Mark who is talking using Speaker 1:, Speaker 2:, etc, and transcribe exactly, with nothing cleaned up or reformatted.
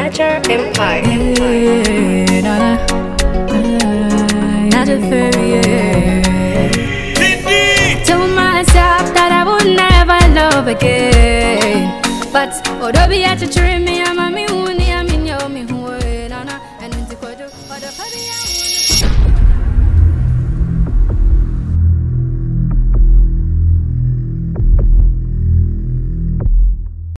Speaker 1: Naja Empire.
Speaker 2: Hey, Naja, Naja Fairy. Kindee. Told myself that I would never love again, but although be at a dream, me, I'm a me, who, me, I'm in your me, who, Nana, and in the quarter,